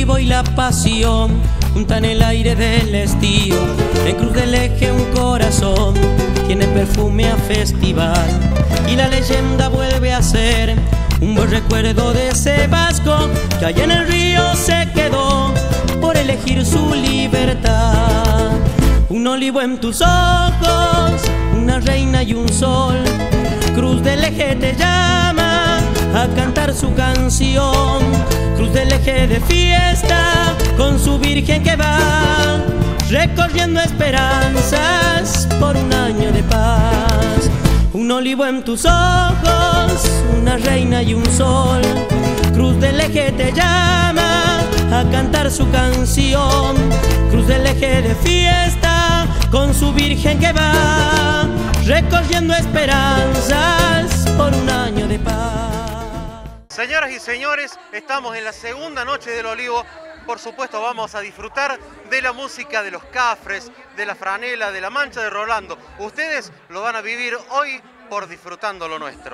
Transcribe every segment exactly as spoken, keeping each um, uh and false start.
olivo y la pasión juntan el aire del estío. En Cruz del Eje un corazón tiene perfume a festival, y la leyenda vuelve a ser un buen recuerdo de ese vasco que allá en el río se quedó por elegir su libertad. Un olivo en tus ojos, una reina y un sol, Cruz del Eje te llama a cantar su canción. Cruz del Eje de fiesta con su virgen que va recorriendo esperanzas por un año de paz. Un olivo en tus ojos, una reina y un sol, Cruz del Eje te llama a cantar su canción. Cruz del Eje de fiesta con su virgen que va recorriendo esperanzas por un año de paz. Señoras y señores, estamos en la segunda noche del Olivo. Por supuesto vamos a disfrutar de la música de los Cafres, de la Franela, de la Mancha de Rolando. Ustedes lo van a vivir hoy por Disfrutando lo Nuestro.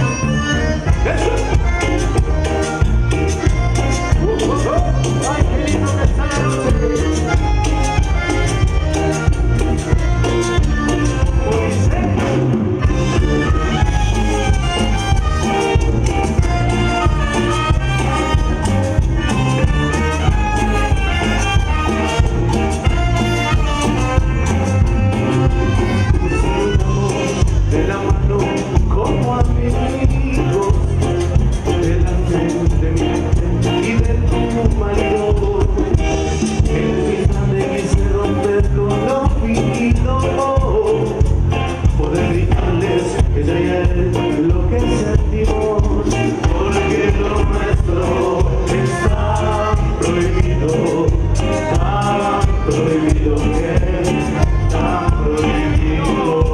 De la mano como amigos, delante de mí y de tu marido, el final de quise romper con lo fingido, poder gritarles que ya es lo que sentimos, porque lo nuestro está prohibido, tan prohibido que está prohibido.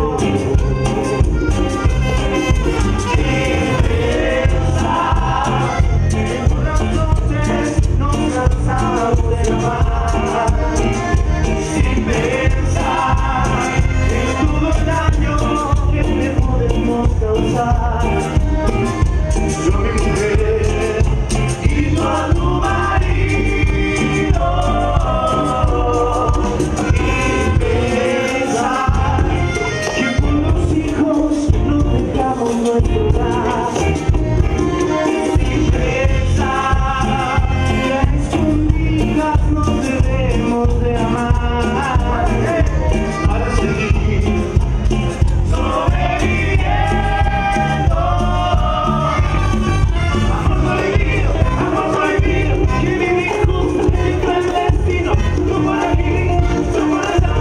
Sin pensar en todo el daño que le podemos causar. Yo mi mujer y tú a tu marido. Sin pensar que con los hijos no dejamos nuestro hogar. Sin pensar que a escondidas nos debemos de amar para seguir sobreviviendo. Amor prohibido, amor prohibido, que vivir juntos en clandestino. No por aquí, no por allá.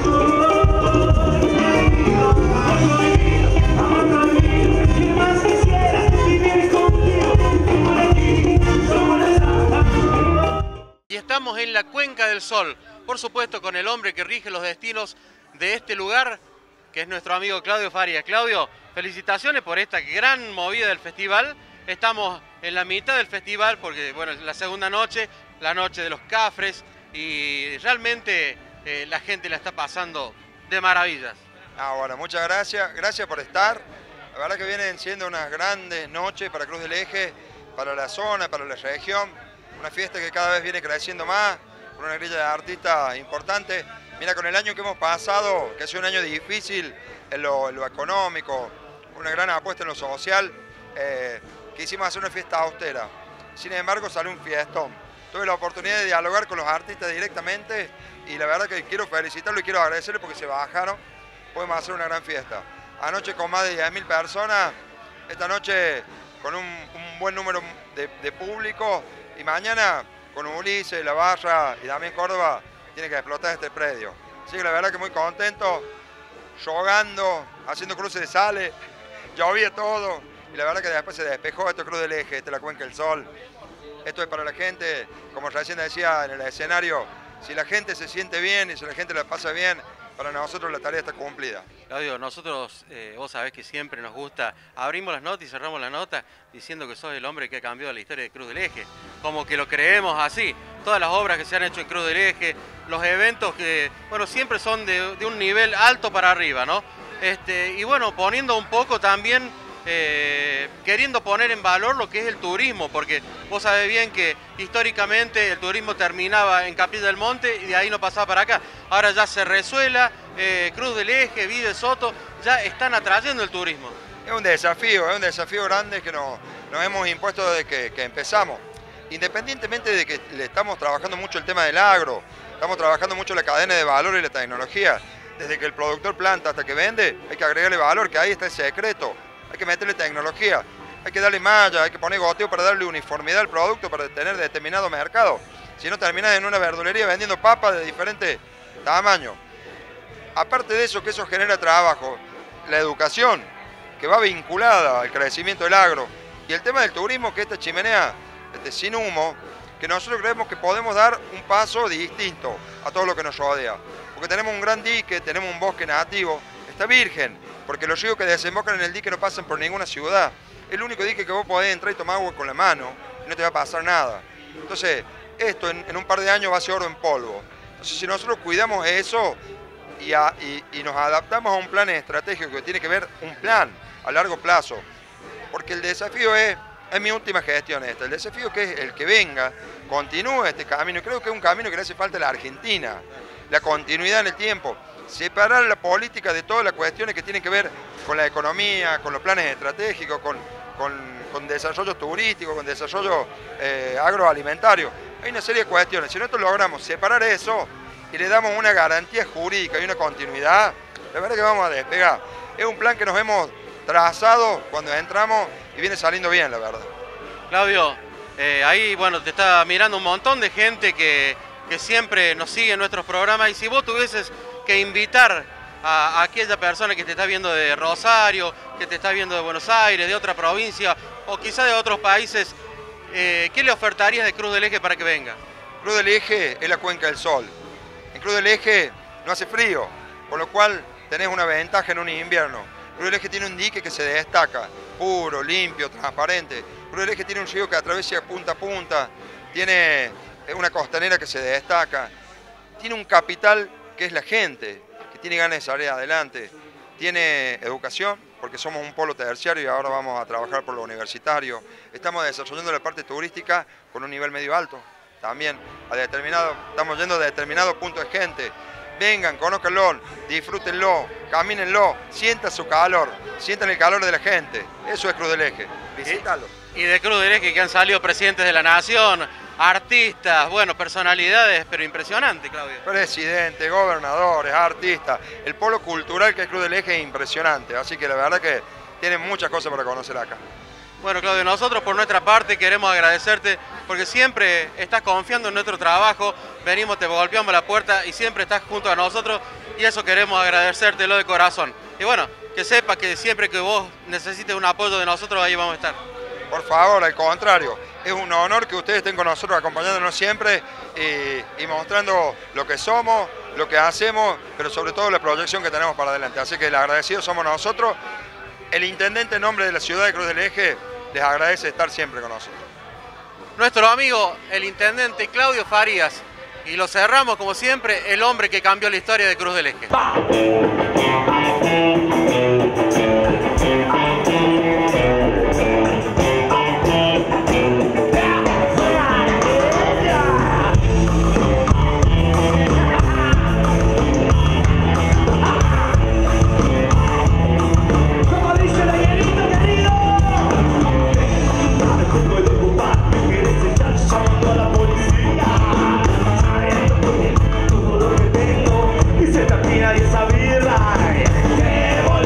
Amor prohibido, amor prohibido, amor prohibido, que más quisiera vivir contigo. No por aquí, no por allá. Y estamos en la Cuenca del Sol, por supuesto con el hombre que rige los destinos de este lugar, que es nuestro amigo Claudio Farías. Claudio, felicitaciones por esta gran movida del festival. Estamos en la mitad del festival porque, bueno, es la segunda noche, la noche de los Cafres, y realmente eh, la gente la está pasando de maravillas. Ah, bueno, muchas gracias, gracias por estar. La verdad que vienen siendo unas grandes noches para Cruz del Eje, para la zona, para la región. Una fiesta que cada vez viene creciendo más, con una grilla de artistas importante. Mira, con el año que hemos pasado, que ha sido un año difícil en lo, en lo económico, una gran apuesta en lo social, eh, quisimos hacer una fiesta austera. Sin embargo, salió un fiestón. Tuve la oportunidad de dialogar con los artistas directamente y la verdad que quiero felicitarlos y quiero agradecerles porque se bajaron. Podemos hacer una gran fiesta. Anoche con más de diez mil personas, esta noche con un, un buen número de, de público, y mañana con Ulises, La Barra y también Córdoba tiene que explotar este predio. Así que la verdad que muy contento, jugando, haciendo cruces de sales, llovía todo y la verdad que después se despejó. Esto es Cruz del Eje, esta es la Cuenca del Sol. Esto es para la gente, como recién decía en el escenario, si la gente se siente bien y si la gente la pasa bien, para nosotros la tarea está cumplida. Claudio, nosotros, eh, vos sabés que siempre nos gusta, abrimos las notas y cerramos la nota diciendo que sos el hombre que ha cambiado la historia de Cruz del Eje. Como que lo creemos así. Todas las obras que se han hecho en Cruz del Eje, los eventos que, bueno, siempre son de, de un nivel alto para arriba, ¿no? Este, y bueno, poniendo un poco también eh, queriendo poner en valor lo que es el turismo, porque vos sabés bien que históricamente el turismo terminaba en Capilla del Monte y de ahí no pasaba para acá. Ahora ya Cerrezuela, eh, Cruz del Eje, Villa Soto, ya están atrayendo el turismo. Es un desafío, es un desafío grande que nos, nos hemos impuesto desde que, que empezamos. Independientemente de que le estamos trabajando mucho el tema del agro, estamos trabajando mucho la cadena de valor y la tecnología. Desde que el productor planta hasta que vende, hay que agregarle valor, que ahí está el secreto. Hay que meterle tecnología, hay que darle malla, hay que poner goteo para darle uniformidad al producto, para tener determinado mercado. Si no, terminas en una verdulería vendiendo papas de diferentes tamaños. Aparte de eso, que eso genera trabajo, la educación, que va vinculada al crecimiento del agro, y el tema del turismo, que esta chimenea este, sin humo, que nosotros creemos que podemos dar un paso distinto a todo lo que nos rodea. Porque tenemos un gran dique, tenemos un bosque nativo, está virgen, porque los ríos que desembocan en el dique no pasan por ninguna ciudad. Es el único dique que vos podés entrar y tomar agua con la mano y no te va a pasar nada. Entonces, esto en, en un par de años va a ser oro en polvo. Entonces, si nosotros cuidamos eso y, a, y, y nos adaptamos a un plan estratégico que tiene que ver un plan a largo plazo, porque el desafío es, es mi última gestión esta, el desafío que es el que venga, continúe este camino, y creo que es un camino que le hace falta a la Argentina, la continuidad en el tiempo. Separar la política de todas las cuestiones que tienen que ver con la economía, con los planes estratégicos, con, con, con desarrollo turístico, con desarrollo eh, agroalimentario. Hay una serie de cuestiones. Si nosotros logramos separar eso y le damos una garantía jurídica y una continuidad, la verdad es que vamos a despegar. Es un plan que nos hemos trazado cuando entramos y viene saliendo bien, la verdad. Claudio, eh, ahí bueno, te está mirando un montón de gente que, que siempre nos sigue en nuestros programas, y si vos tuvieses que invitar a, a aquella persona que te está viendo de Rosario, que te está viendo de Buenos Aires, de otra provincia o quizá de otros países, eh, ¿qué le ofertarías de Cruz del Eje para que venga? Cruz del Eje es la Cuenca del Sol. En Cruz del Eje no hace frío, por lo cual tenés una ventaja en un invierno. Cruz del Eje tiene un dique que se destaca, puro, limpio, transparente. Cruz del Eje tiene un río que atraviesa punta a punta, tiene una costanera que se destaca, tiene un capital que es la gente, que tiene ganas de salir adelante, tiene educación, porque somos un polo terciario y ahora vamos a trabajar por lo universitario. Estamos desarrollando la parte turística con un nivel medio alto, también a determinado, estamos yendo a determinado punto de gente. Vengan, conózcanlo, disfrútenlo, camínenlo, sientan su calor, sientan el calor de la gente. Eso es Cruz del Eje, visítalo. Y de Cruz del Eje que han salido presidentes de la nación, artistas, bueno, personalidades, pero impresionante, Claudio. Presidentes, gobernadores, artistas, el polo cultural que es Cruz del Eje es impresionante, así que la verdad que tienen muchas cosas para conocer acá. Bueno, Claudio, nosotros por nuestra parte queremos agradecerte porque siempre estás confiando en nuestro trabajo, venimos, te golpeamos la puerta y siempre estás junto a nosotros, y eso queremos agradecértelo de corazón. Y bueno, que sepas que siempre que vos necesites un apoyo de nosotros, ahí vamos a estar. Por favor, al contrario, es un honor que ustedes estén con nosotros acompañándonos siempre y, y mostrando lo que somos, lo que hacemos, pero sobre todo la proyección que tenemos para adelante. Así que el agradecido somos nosotros. El intendente en nombre de la ciudad de Cruz del Eje les agradece estar siempre con nosotros. Nuestro amigo, el intendente Claudio Farías, y lo cerramos como siempre, el hombre que cambió la historia de Cruz del Eje. Nadie sabía, que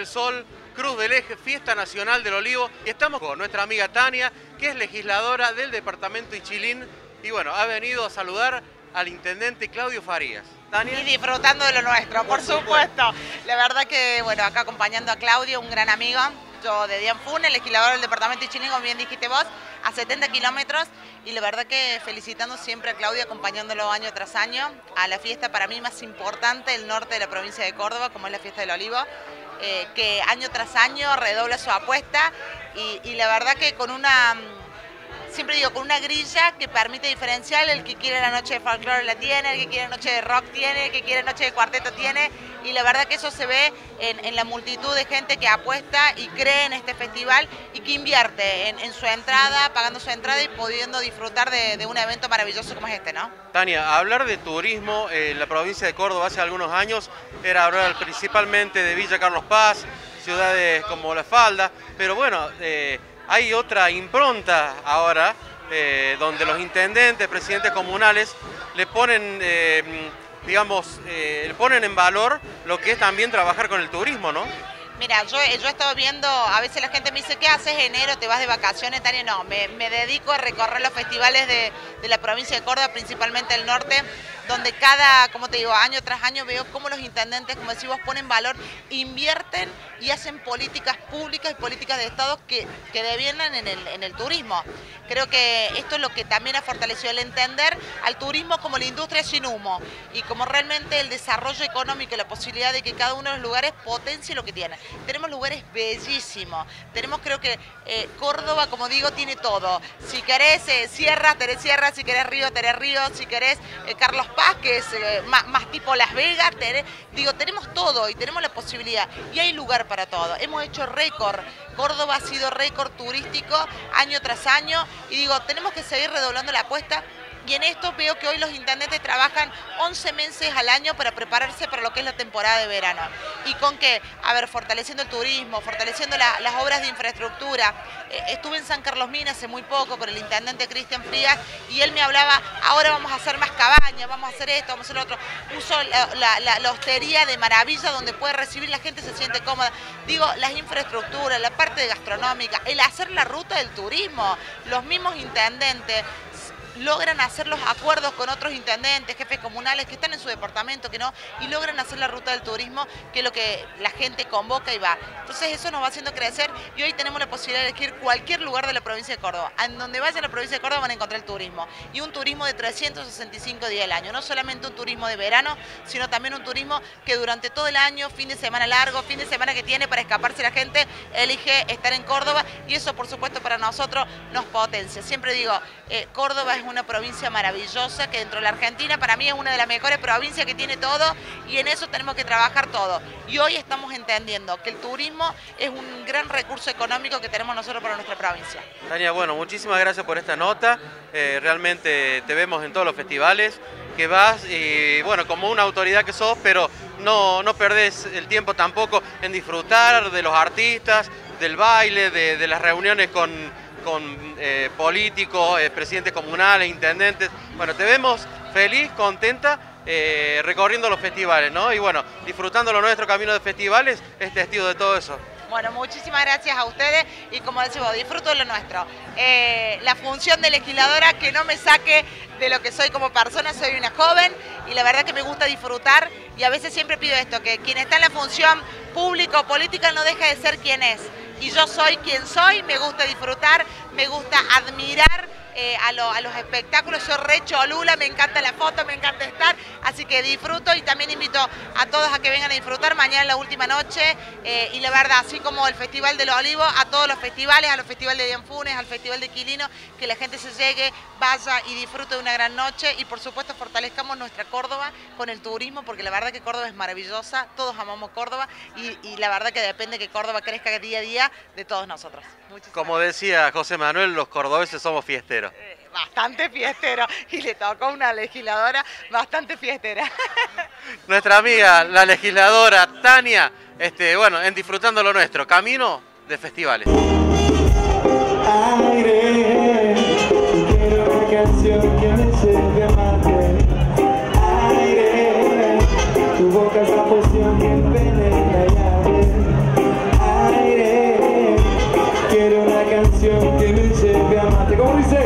del Sol, Cruz del Eje, Fiesta Nacional del Olivo. Y estamos con nuestra amiga Tania, que es legisladora del departamento Ichilín. Y bueno, ha venido a saludar al intendente Claudio Farías. Tania. Y disfrutando de lo nuestro, por, por supuesto. supuesto. La verdad que, bueno, acá acompañando a Claudio, un gran amigo. Yo de Dianfune, legislador del departamento Ichilín, como bien dijiste vos, a setenta kilómetros. Y la verdad que felicitando siempre a Claudio, acompañándolo año tras año a la fiesta para mí más importante del norte de la provincia de Córdoba, como es la Fiesta del Olivo, eh, que año tras año redobla su apuesta y, y la verdad que con una... Siempre digo, con una grilla que permite diferenciar, el que quiere la noche de folclore la tiene, el que quiere noche de rock tiene, el que quiere noche de cuarteto tiene, y la verdad que eso se ve en, en la multitud de gente que apuesta y cree en este festival y que invierte en, en su entrada, pagando su entrada y pudiendo disfrutar de, de un evento maravilloso como es este, ¿no? Tania, hablar de turismo en la provincia de Córdoba hace algunos años era hablar principalmente de Villa Carlos Paz, ciudades como La Falda, pero bueno... Eh, Hay otra impronta ahora, eh, donde los intendentes, presidentes comunales, le ponen, eh, digamos, eh, le ponen en valor lo que es también trabajar con el turismo, ¿no? Mira, yo, yo he estado viendo, a veces la gente me dice, ¿qué haces enero? ¿Te vas de vacaciones, Tania? No, me, me dedico a recorrer los festivales de, de la provincia de Córdoba, principalmente el norte, donde cada, como te digo, año tras año veo cómo los intendentes, como decís vos, ponen valor, invierten y hacen políticas públicas y políticas de Estado que, que devienen en el, en el turismo. Creo que esto es lo que también ha fortalecido el entender al turismo como la industria sin humo y como realmente el desarrollo económico y la posibilidad de que cada uno de los lugares potencie lo que tiene. Tenemos lugares bellísimos, tenemos creo que eh, Córdoba, como digo, tiene todo. Si querés eh, sierra, tenés sierra, si querés río, tenés río, si querés eh, Carlos Paz, que es eh, más, más tipo Las Vegas, tenés, digo, tenemos todo y tenemos la posibilidad y hay lugar para todo. Hemos hecho récord, Córdoba ha sido récord turístico año tras año y digo, tenemos que seguir redoblando la apuesta. Y en esto veo que hoy los intendentes trabajan once meses al año para prepararse para lo que es la temporada de verano. ¿Y con qué? A ver, fortaleciendo el turismo, fortaleciendo la, las obras de infraestructura. Eh, estuve en San Carlos Mina hace muy poco con el intendente Cristian Frías y él me hablaba, ahora vamos a hacer más cabañas, vamos a hacer esto, vamos a hacer lo otro. Uso la, la, la, la hostería de maravilla donde puede recibir, la gente se siente cómoda. Digo, las infraestructuras, la parte gastronómica, el hacer la ruta del turismo, los mismos intendentes logran hacer los acuerdos con otros intendentes, jefes comunales que están en su departamento, que no, y logran hacer la ruta del turismo, que es lo que la gente convoca y va. Entonces eso nos va haciendo crecer y hoy tenemos la posibilidad de elegir cualquier lugar de la provincia de Córdoba. En donde vaya a la provincia de Córdoba van a encontrar el turismo. Y un turismo de trescientos sesenta y cinco días al año. No solamente un turismo de verano, sino también un turismo que durante todo el año, fin de semana largo, fin de semana que tiene para escaparse la gente, elige estar en Córdoba y eso por supuesto para nosotros nos potencia. Siempre digo, eh, Córdoba es una provincia maravillosa que dentro de la Argentina para mí es una de las mejores provincias que tiene todo y en eso tenemos que trabajar todo. Y hoy estamos entendiendo que el turismo es un gran recurso económico que tenemos nosotros para nuestra provincia. Tania, bueno, muchísimas gracias por esta nota. Eh, realmente te vemos en todos los festivales que vas y bueno, como una autoridad que sos, pero no, no perdés el tiempo tampoco en disfrutar de los artistas, del baile, de, de las reuniones con... con eh, políticos, eh, presidentes comunales, intendentes. Bueno, te vemos feliz, contenta, eh, recorriendo los festivales, ¿no? Y bueno, disfrutando lo nuestro camino de festivales, es testigo de todo eso. Bueno, muchísimas gracias a ustedes y como decimos, disfruto de lo nuestro. Eh, la función de legisladora que no me saque de lo que soy como persona, soy una joven y la verdad que me gusta disfrutar y a veces siempre pido esto, que quien está en la función pública o política no deja de ser quien es. Y yo soy quien soy, me gusta disfrutar, me gusta admirar eh, a, lo, a los espectáculos, soy re cholula, me encanta la foto, me encanta estar, así que disfruto y también invito a todos a que vengan a disfrutar mañana en la última noche eh, y la verdad, así como el Festival del Olivo, a todos los festivales, a los festivales de Dianfunes, al Festival de Quilino, que la gente se llegue, vaya y disfrute de una gran noche y por supuesto fortalezcamos nuestra Córdoba con el turismo, porque la verdad que Córdoba es maravillosa, todos amamos Córdoba y, y la verdad que depende que Córdoba crezca día a día de todos nosotros. Muchísimas Como decía José Manuel, los cordobeses somos fiesteros. Eh, bastante fiestero y le tocó una legisladora bastante fiestera. Nuestra amiga, la legisladora Tania, este, bueno, en Disfrutando lo Nuestro, camino de festivales. Aire, quiero una canción que me lleve a amarte. Aire, tu boca es la poción que envenena y abre. me lleve a amarte. ¿Cómo dice?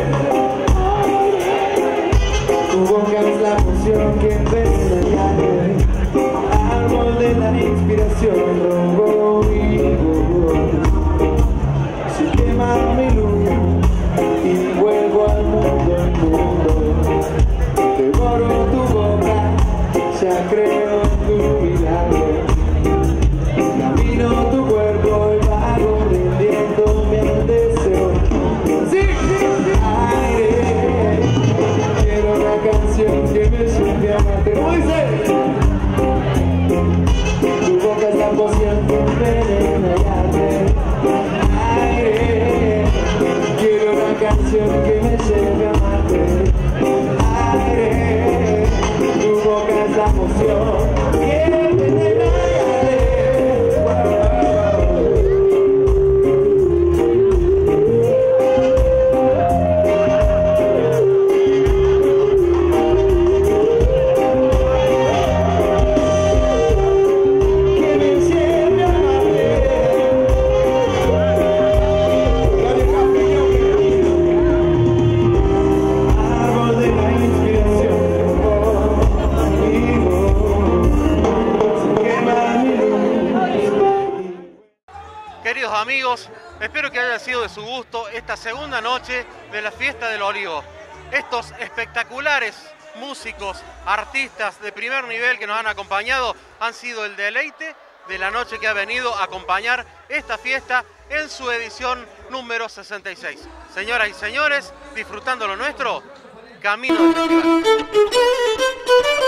Tu boca es la poción que envenena y arde, árbol de la inspiración, robo vivo. Si quema mi luz y vuelvo al mundo, al mundo, devoro tu boca, ya creo en tu milagro. Camino tu cuerpo y vago rindiéndome al deseo. Sí, sí, sí. Aire, quiero una canción que me lleve a amarte. ¿Cómo dice? Tu boca es la poción que envenena y arde. Aire, quiero una canción que me lleve a amarte. Aire, tu boca es la poción que envenena y arde. Queridos amigos, espero que haya sido de su gusto esta segunda noche de la Fiesta del Olivo. Estos espectaculares músicos, artistas de primer nivel que nos han acompañado han sido el deleite de la noche que ha venido a acompañar esta fiesta en su edición número sesenta y seis. Señoras y señores, disfrutando lo nuestro, camino al festival.